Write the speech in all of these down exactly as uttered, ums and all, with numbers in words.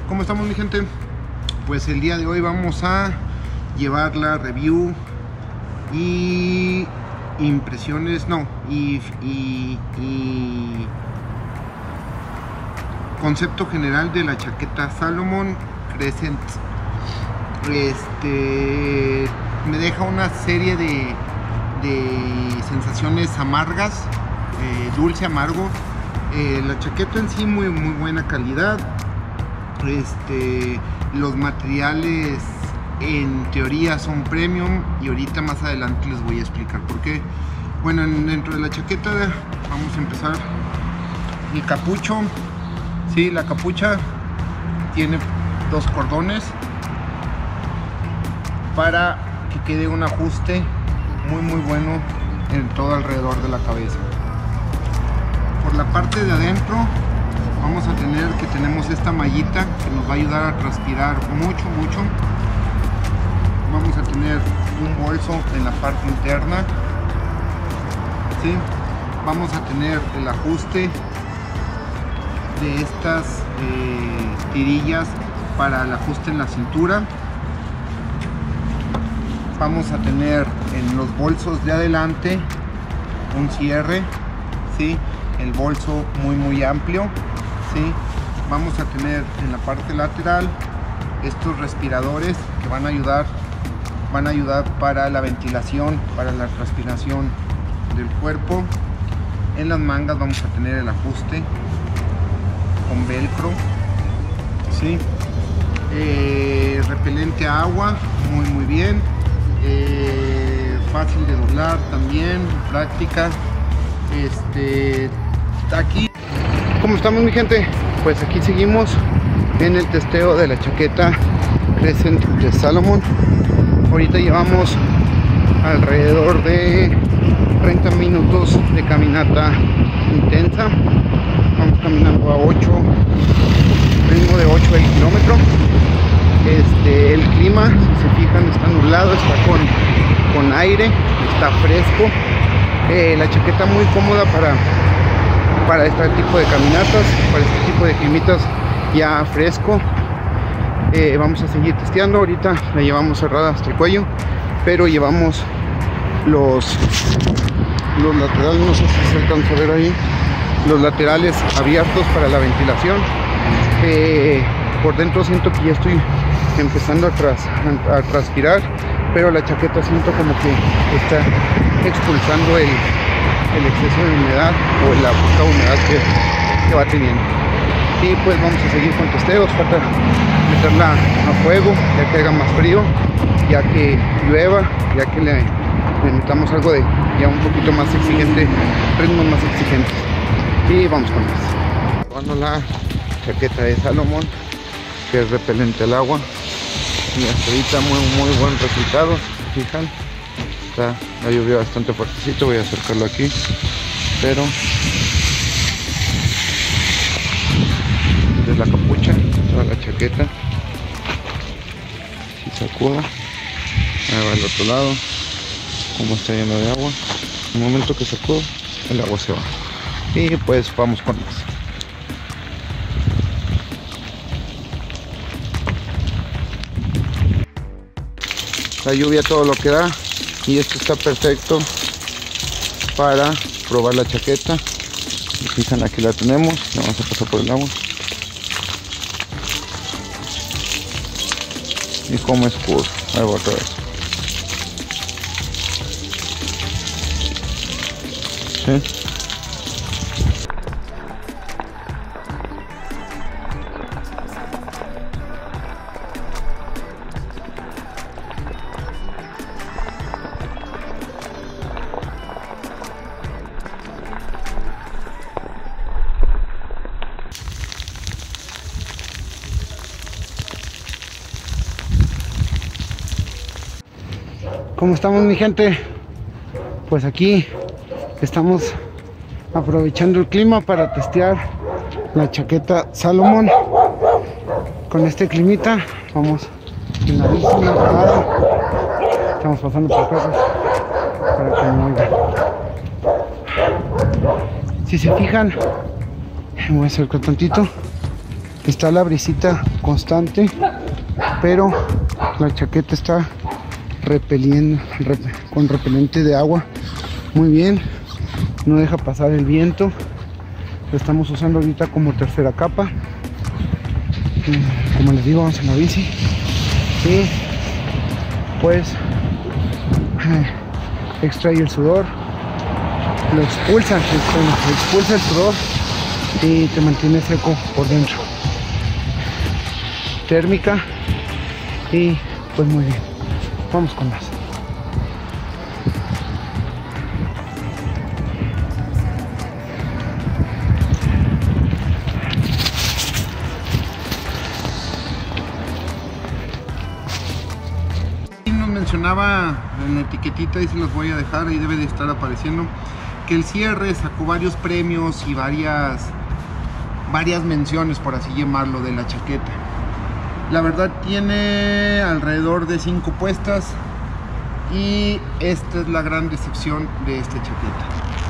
¿Cómo estamos, mi gente? Pues el día de hoy vamos a llevar la review y impresiones, no, y, y, y concepto general de la chaqueta Salomon Crescent. Este me deja una serie de, de sensaciones amargas, eh, dulce amargo. Eh, la chaqueta en sí muy muy buena calidad. Este, los materiales en teoría son premium y ahorita más adelante les voy a explicar por qué. Bueno, en, dentro de la chaqueta vamos a empezar el capucho. Sí, la capucha tiene dos cordones para que quede un ajuste muy muy bueno en todo alrededor de la cabeza. Por la parte de adentro vamos a tener que tenemos esta mallita que nos va a ayudar a transpirar mucho mucho. Vamos a tener un bolso en la parte interna, ¿sí? Vamos a tener el ajuste de estas eh, tirillas para el ajuste en la cintura. Vamos a tener en los bolsos de adelante un cierre, ¿sí? El bolso muy muy amplio, ¿sí? Vamos a tener en la parte lateral estos respiradores que van a ayudar van a ayudar para la ventilación, para la transpiración del cuerpo. En las mangas vamos a tener el ajuste con velcro, ¿sí? Eh, repelente a agua, muy muy bien. Eh, fácil de doblar también, práctica. Este, aquí, ¿cómo estamos, mi gente? Pues aquí seguimos en el testeo de la chaqueta Crescent de Salomon. Ahorita llevamos alrededor de treinta minutos de caminata intensa. Vamos caminando a ocho, ritmo de ocho el kilómetro. Este, el clima, si se fijan, está nublado, está con, con aire, está fresco. Eh, la chaqueta muy cómoda para, para este tipo de caminatas, para este tipo de climitas ya fresco. Eh, vamos a seguir testeando. Ahorita la llevamos cerrada hasta el cuello, pero llevamos los, los laterales, no sé si se alcanza a ver ahí, los laterales abiertos para la ventilación. Eh, por dentro siento que ya estoy empezando a, tras, a, a transpirar, pero la chaqueta siento como que está expulsando el, el exceso de humedad o la poca humedad que, que va teniendo. Y pues vamos a seguir con testeos. Falta meterla a fuego ya que haga más frío, ya que llueva, ya que le, le metamos algo de ya un poquito más exigente, ritmos más exigentes. Y vamos con más. Probando la chaqueta de Salomon, que es repelente al agua, y hasta ahorita muy muy buen resultado. Fijan, está la lluvia bastante fuertecito. Voy a acercarlo aquí, pero de la capucha, toda la chaqueta, si sacuda, ahí va al otro lado, como está lleno de agua. En el momento que sacudo, el agua se va. Y pues vamos con más. La lluvia todo lo que da, y esto está perfecto para probar la chaqueta. Fijan, aquí la tenemos, la vamos a pasar por el agua. Y como escudo, ahí va otra vez. ¿Sí? ¿Cómo estamos, mi gente? Pues aquí estamos aprovechando el clima para testear la chaqueta Salomon. Con este climita vamos en la bici, estamos pasando por casas para que no oigan. Si se fijan, me voy a acercar tantito. Está la brisita constante, pero la chaqueta está repeliendo rep, con repelente de agua muy bien, no deja pasar el viento. Lo estamos usando ahorita como tercera capa. Como les digo, vamos en la bici y pues extrae el sudor, lo expulsa, expulsa el sudor y te mantiene seco por dentro. Térmica y pues muy bien, vamos con más. Nos mencionaba en la etiquetita y se los voy a dejar, ahí debe de estar apareciendo, que el cierre sacó varios premios y varias varias menciones, por así llamarlo, de la chaqueta. La verdad tiene alrededor de cinco puestas y esta es la gran decepción de esta chaqueta.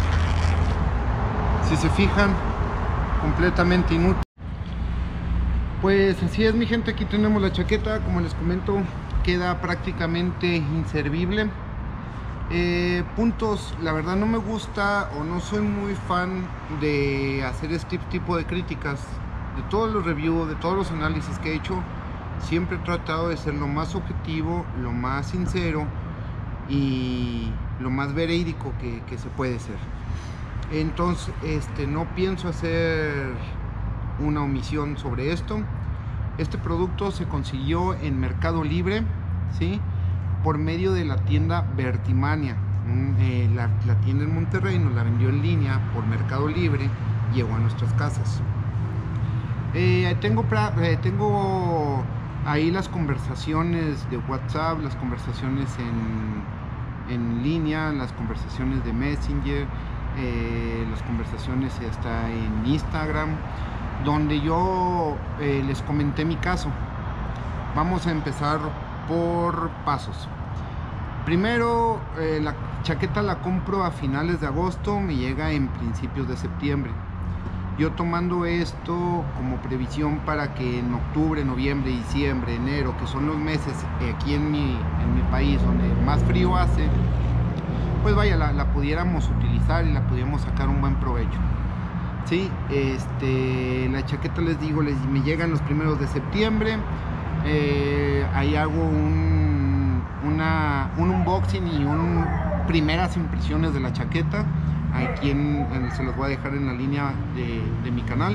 Si se fijan, completamente inútil. Pues así es, mi gente, aquí tenemos la chaqueta. Como les comento, queda prácticamente inservible. Eh, puntos, la verdad no me gusta o no soy muy fan de hacer este tipo de críticas. De todos los reviews, de todos los análisis que he hecho, siempre he tratado de ser lo más objetivo, lo más sincero y lo más verídico que, que se puede ser. Entonces este, no pienso hacer una omisión sobre esto. Este producto se consiguió en Mercado Libre, ¿sí?, por medio de la tienda Vertimania. Eh, la, la tienda en Monterrey nos la vendió en línea por Mercado Libre, llegó a nuestras casas. Eh, tengo, eh, tengo ahí las conversaciones de WhatsApp, las conversaciones en, en línea, las conversaciones de Messenger, eh, las conversaciones hasta en Instagram, donde yo eh, les comenté mi caso. Vamos a empezar por pasos. Primero, eh, la chaqueta la compro a finales de agosto, me llega en principios de septiembre. Yo tomando esto como previsión para que en octubre, noviembre, diciembre, enero, que son los meses aquí en mi, en mi país donde más frío hace, pues vaya, la, la pudiéramos utilizar y la pudiéramos sacar un buen provecho. Sí, este, la chaqueta, les digo, les, me llegan los primeros de septiembre. Eh, ahí hago un, una, un unboxing y un primeras impresiones de la chaqueta. Aquí en, en, se los voy a dejar en la línea de, de mi canal.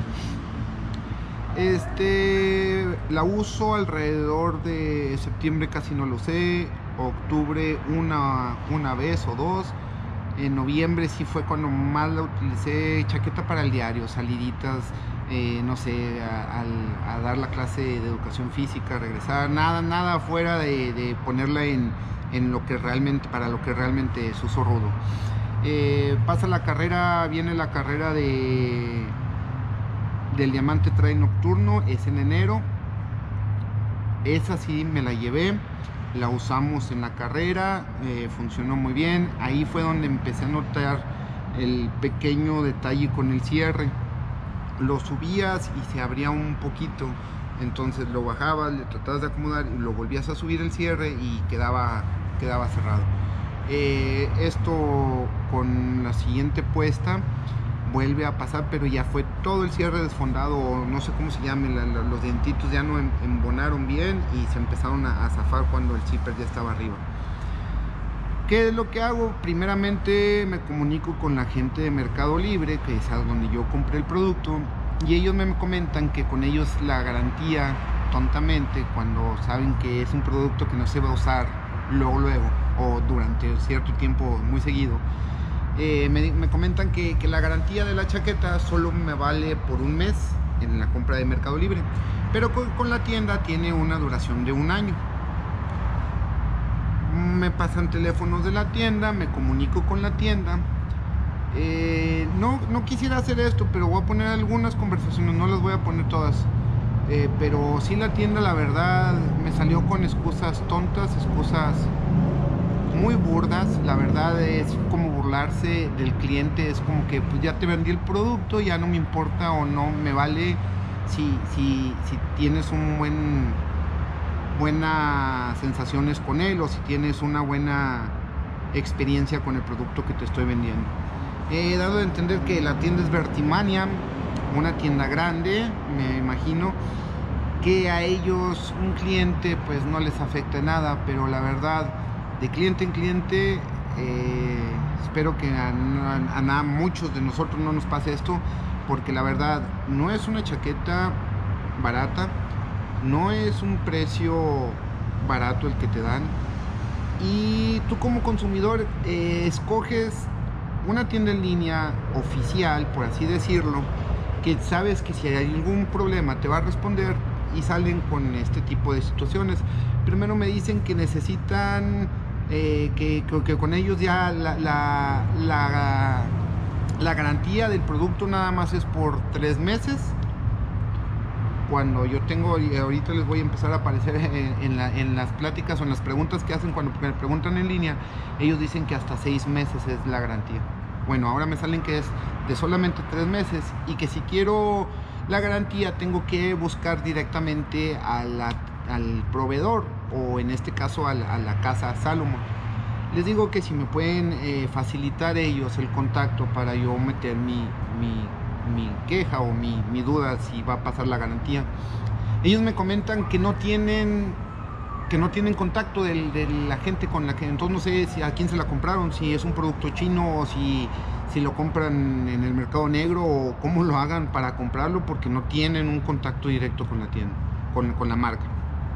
Este, la uso alrededor de septiembre, casi no lo sé. Octubre una, una vez o dos. En noviembre sí fue cuando más la utilicé. Chaqueta para el diario, saliditas, eh, no sé, a, a, a dar la clase de educación física, regresar, nada, nada fuera de, de ponerla en, en lo que realmente, para lo que realmente es uso rudo. Eh, pasa la carrera, viene la carrera de del Diamante Trail Nocturno, es en enero. Esa sí me la llevé, la usamos en la carrera, eh, funcionó muy bien. Ahí fue donde empecé a notar el pequeño detalle con el cierre. Lo subías y se abría un poquito, entonces lo bajabas, le tratabas de acomodar y lo volvías a subir el cierre y quedaba, quedaba cerrado. Eh, esto con la siguiente puesta vuelve a pasar, pero ya fue todo el cierre desfondado, o no sé cómo se llame, la, la, los dientitos ya no embonaron bien y se empezaron a, a zafar cuando el zipper ya estaba arriba. ¿Qué es lo que hago? Primeramente me comunico con la gente de Mercado Libre, que es donde yo compré el producto, y ellos me comentan que con ellos la garantía, tontamente, cuando saben que es un producto que no se va a usar luego luego o durante cierto tiempo muy seguido, eh, me, me comentan que, que la garantía de la chaqueta solo me vale por un mes en la compra de Mercado Libre, pero con, con la tienda tiene una duración de un año. Me pasan teléfonos de la tienda, me comunico con la tienda. Eh, no, no quisiera hacer esto, pero voy a poner algunas conversaciones, no las voy a poner todas. Eh, pero sí, la tienda, la verdad, me salió con excusas tontas, excusas muy burdas. La verdad es como burlarse del cliente, es como que pues ya te vendí el producto, ya no me importa o no me vale si, si, si tienes un buen buenas sensaciones con él o si tienes una buena experiencia con el producto que te estoy vendiendo. He dado a entender que la tienda es Vertimania, una tienda grande, me imagino que a ellos un cliente pues no les afecta nada, pero la verdad, de cliente en cliente, eh, espero que a, a, a muchos de nosotros no nos pase esto, porque la verdad no es una chaqueta barata, no es un precio barato el que te dan, y tú como consumidor eh, escoges una tienda en línea oficial, por así decirlo, que sabes que si hay algún problema te va a responder, y salen con este tipo de situaciones. Primero me dicen que necesitan eh, que, que, que con ellos ya la, la, la, la garantía del producto nada más es por tres meses, cuando yo tengo, y ahorita les voy a empezar a aparecer en, en, la, en las pláticas o en las preguntas que hacen cuando me preguntan en línea, ellos dicen que hasta seis meses es la garantía. Bueno, ahora me salen que es de solamente tres meses, y que si quiero la garantía tengo que buscar directamente a la, al proveedor, o en este caso a la, a la casa Salomon. Les digo que si me pueden eh, facilitar ellos el contacto para yo meter mi, mi, mi queja o mi, mi duda si va a pasar la garantía. Ellos me comentan que no tienen que no tienen contacto de, de la gente con la que, entonces no sé si a quién se la compraron, si es un producto chino o si si lo compran en el mercado negro o cómo lo hagan para comprarlo, porque no tienen un contacto directo con la tienda, con, con la marca.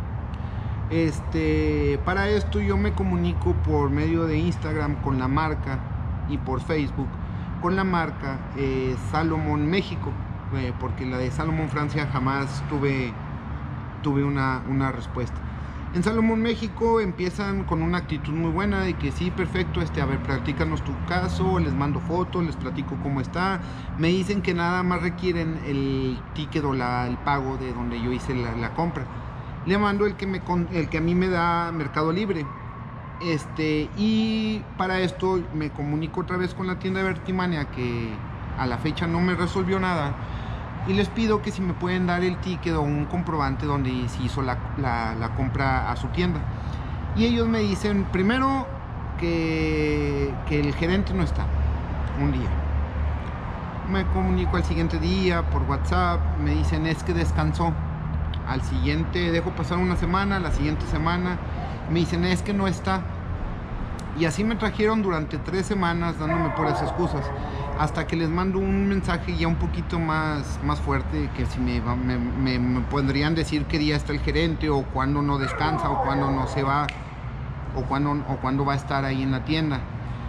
Este, para esto yo me comunico por medio de Instagram con la marca y por Facebook con la marca eh, Salomon México, eh, porque la de Salomon Francia jamás tuve, tuve una, una respuesta. En Salomon México empiezan con una actitud muy buena de que sí, perfecto, este, a ver, platícanos tu caso, les mando fotos, les platico cómo está. Me dicen que nada más requieren el ticket o la, el pago de donde yo hice la, la compra. Le mando el que, me, el que a mí me da Mercado Libre. Este, y para esto me comunico otra vez con la tienda de Vertimania, que a la fecha no me resolvió nada. Y les pido que si me pueden dar el ticket o un comprobante donde se hizo la, la, la compra a su tienda. Y ellos me dicen primero que, que el gerente no está un día. Me comunico al siguiente día por WhatsApp, me dicen es que descansó. Al siguiente dejo pasar una semana, la siguiente semana me dicen es que no está. Y así me trajeron durante tres semanas dándome puras excusas, hasta que les mando un mensaje ya un poquito más, más fuerte, que si me, me, me, me podrían decir qué día está el gerente, o cuándo no descansa, o cuándo no se va, o cuándo, o cuándo va a estar ahí en la tienda.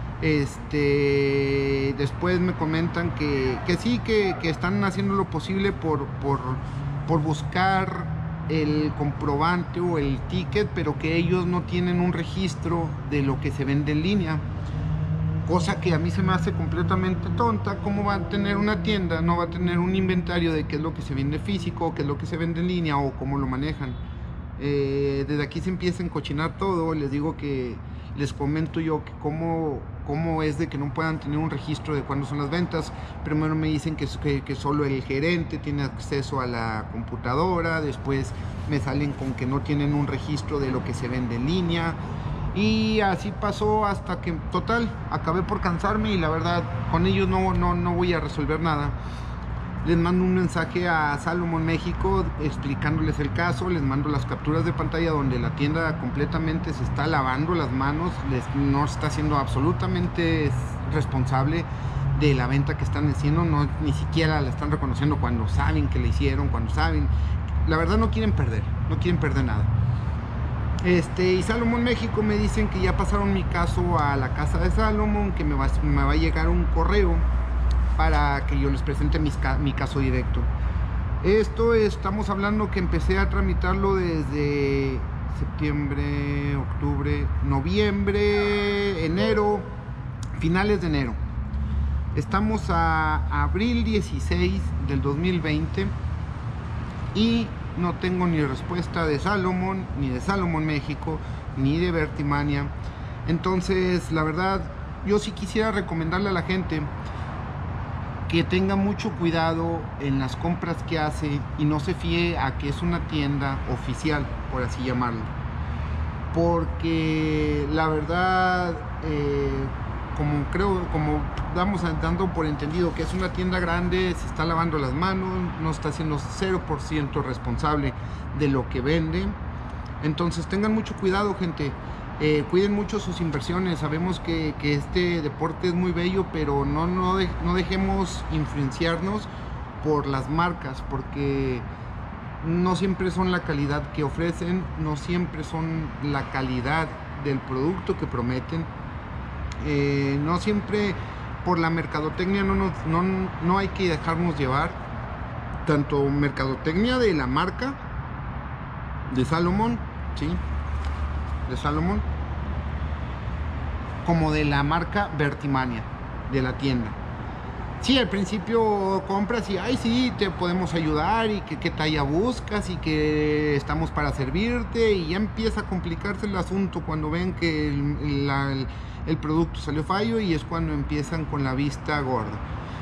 Este, después me comentan que, que sí, que, que están haciendo lo posible por, por, por buscar el comprobante o el ticket, pero que ellos no tienen un registro de lo que se vende en línea. Cosa que a mí se me hace completamente tonta. ¿Cómo va a tener una tienda? No va a tener un inventario de qué es lo que se vende físico, qué es lo que se vende en línea o cómo lo manejan. Eh, desde aquí se empieza a encochinar todo. Les digo que, les comento yo que cómo, cómo es de que no puedan tener un registro de cuándo son las ventas. Primero me dicen que, que, que solo el gerente tiene acceso a la computadora. Después me salen con que no tienen un registro de lo que se vende en línea. Y así pasó hasta que, total, acabé por cansarme y la verdad, con ellos no, no, no voy a resolver nada. Les mando un mensaje a Salomon México explicándoles el caso, les mando las capturas de pantalla donde la tienda completamente se está lavando las manos, les, no está siendo absolutamente responsable de la venta que están haciendo, no, ni siquiera la están reconociendo cuando saben que la hicieron, cuando saben. La verdad no quieren perder, no quieren perder nada. Este, y Salomon México me dicen que ya pasaron mi caso a la casa de Salomon, que me va, me va a llegar un correo para que yo les presente mis, mi caso directo. Esto estamos hablando que empecé a tramitarlo desde septiembre, octubre, noviembre, enero, finales de enero. Estamos a abril dieciséis del dos mil veinte y no tengo ni respuesta de Salomon, ni de Salomon México, ni de Vertimania. Entonces, la verdad, yo sí quisiera recomendarle a la gente que tenga mucho cuidado en las compras que hace y no se fíe a que es una tienda oficial, por así llamarlo, porque la verdad, eh, como creo, como damos dando por entendido que es una tienda grande, se está lavando las manos, no está siendo cero por ciento responsable de lo que vende. Entonces tengan mucho cuidado, gente. Eh, cuiden mucho sus inversiones. Sabemos que, que este deporte es muy bello, pero no, no, de, no dejemos influenciarnos por las marcas, porque no siempre son la calidad que ofrecen, no siempre son la calidad del producto que prometen, eh, no siempre por la mercadotecnia, no, nos, no, no hay que dejarnos llevar, tanto mercadotecnia de la marca de Salomon, ¿sí? de Salomon, como de la marca Vertimania, de la tienda. Sí, al principio compras y ay sí, te podemos ayudar y que qué talla buscas y que estamos para servirte, y ya empieza a complicarse el asunto cuando ven que el, la, el, el producto salió fallo, y es cuando empiezan con la vista gorda.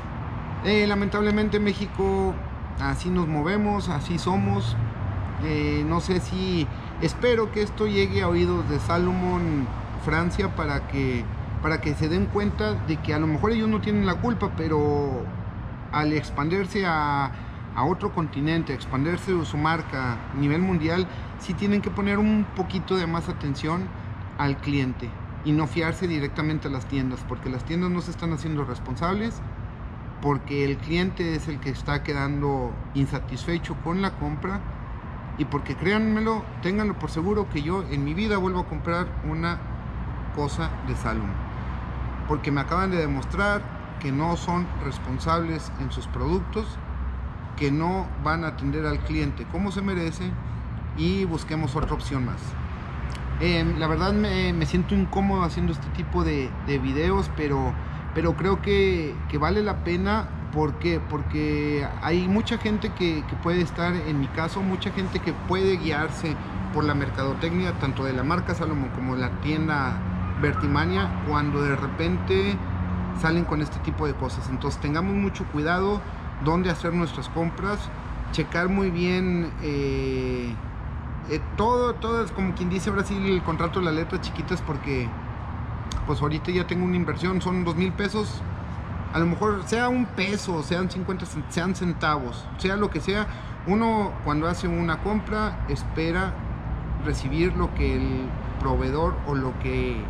Eh, lamentablemente en México así nos movemos, así somos. Eh, no sé si, espero que esto llegue a oídos de Salomon Francia para que para que se den cuenta de que a lo mejor ellos no tienen la culpa, pero al expandirse a, a otro continente, expandirse su marca a nivel mundial, sí tienen que poner un poquito de más atención al cliente y no fiarse directamente a las tiendas, porque las tiendas no se están haciendo responsables, porque el cliente es el que está quedando insatisfecho con la compra, y porque créanmelo, ténganlo por seguro que yo en mi vida vuelvo a comprar una cosa de Salomon, porque me acaban de demostrar que no son responsables en sus productos, que no van a atender al cliente como se merece, y busquemos otra opción más. Eh, la verdad me, me siento incómodo haciendo este tipo de, de videos, pero, pero creo que, que vale la pena. ¿Por qué? Porque hay mucha gente que, que puede estar, en mi caso, mucha gente que puede guiarse por la mercadotecnia, tanto de la marca Salomon como de la tienda Vertimania, cuando de repente salen con este tipo de cosas. Entonces tengamos mucho cuidado dónde hacer nuestras compras, checar muy bien eh, eh, todo, todo es como quien dice ahora sí el contrato de las letras chiquitas, porque pues ahorita ya tengo una inversión, son dos mil pesos, a lo mejor sea un peso, sean cincuenta, sean centavos, sea lo que sea, uno cuando hace una compra espera recibir lo que el proveedor o lo que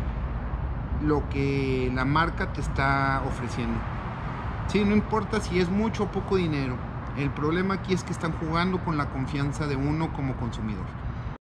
lo que la marca te está ofreciendo. Sí, no importa si es mucho o poco dinero, el problema aquí es que están jugando con la confianza de uno como consumidor.